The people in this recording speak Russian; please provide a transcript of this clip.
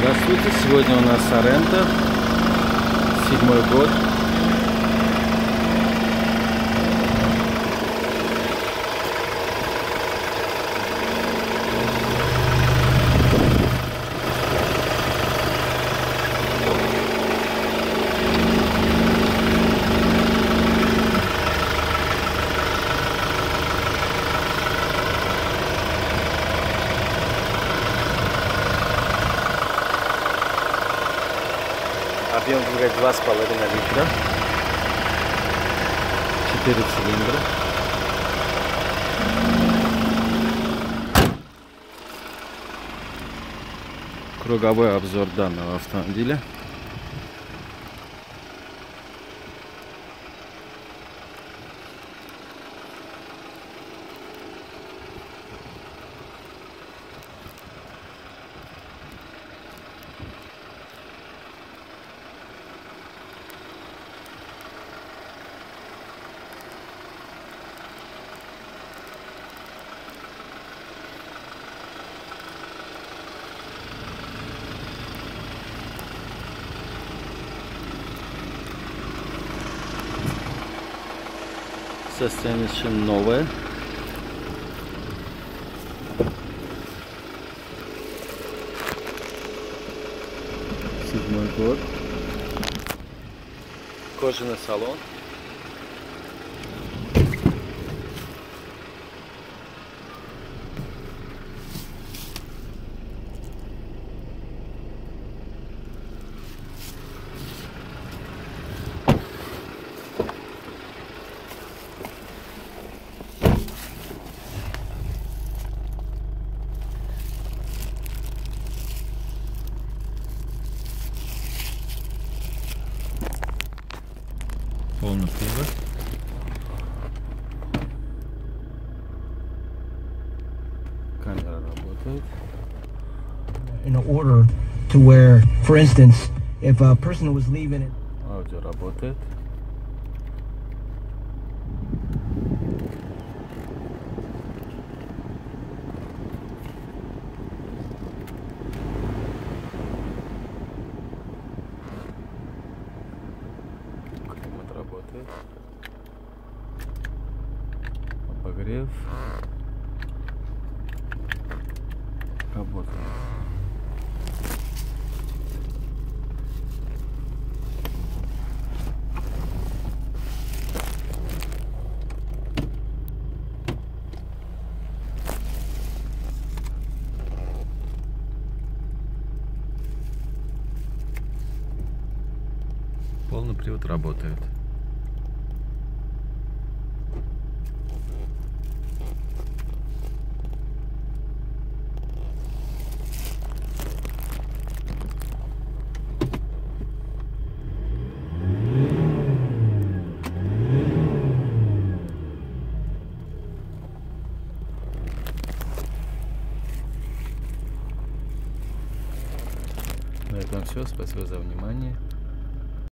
Здравствуйте, сегодня у нас Соренто, 7-й год. Объем двигателя 2,5 литра, 4 цилиндра. Круговой обзор данного автомобиля. Состояние шин новое. Седьмой год. Кожаный салон. Полный привод. Камера работает. In order to where, for instance, if a person was leaving it. Аудио работает. Климат работает. Обогрев. Работает. Полный привод работает. На этом все. Спасибо за внимание.